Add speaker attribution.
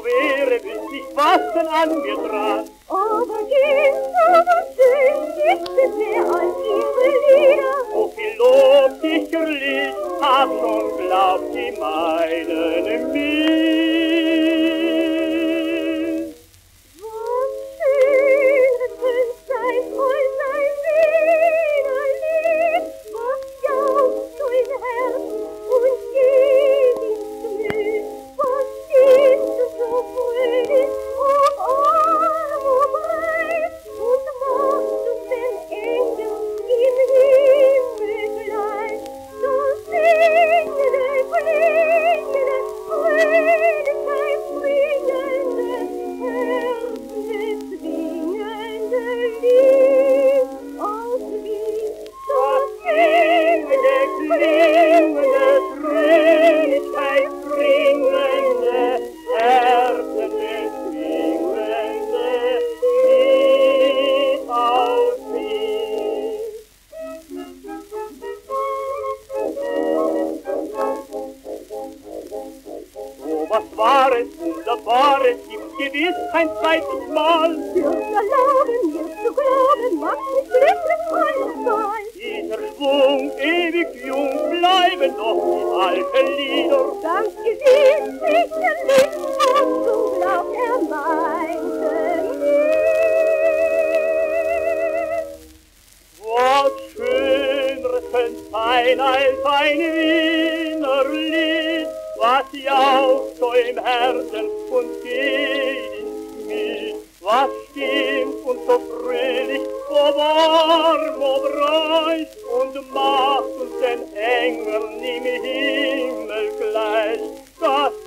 Speaker 1: wäre, wüsst ich, was denn an mir dran.
Speaker 2: Aber schön gibt es mehr als ihre Lieder.
Speaker 1: So viel Lob sicherlich, hab schon glaubt, die meinen mir.
Speaker 2: Was schönes wünscht sein Freund, sein Wiederlied, was jauchzt so im Herzen und geht ins Gemüt, was stimmt so fröhlich, ob arm, ob reich, und macht uns den Engel im Himmel gleich. So singende, klingende, Fröhlichkeit bringende, herzenswingende Lied aus Wien. So
Speaker 1: Singende, klingende, Fröhlichkeit bringende, herzensbewegende Lied aus Wien. Oh, was Wahres, Wunderbares gibt's gewiss kein zweites Mal.
Speaker 2: Dürft erlauben, mir zu glauben, macht mich glücklich allemal.
Speaker 1: Dieser Schwung ewig jung bleiben doch die alten Lieder.
Speaker 2: Ganz gewiss, sicherlich, und so glaubt meinte nicht.
Speaker 1: Was Schöneres könnte sein als ein Wiener Lied, was jauchzt so im Herzen und geht ins Gemüt, was stimmt und so fröhlich, wo warm, wo reich, und macht uns den Engeln im Himmel gleich. Das